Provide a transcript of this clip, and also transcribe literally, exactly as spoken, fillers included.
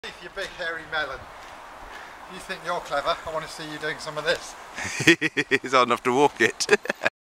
You big hairy melon. You think you're clever, I want to see you doing some of this. It's hard enough to walk it.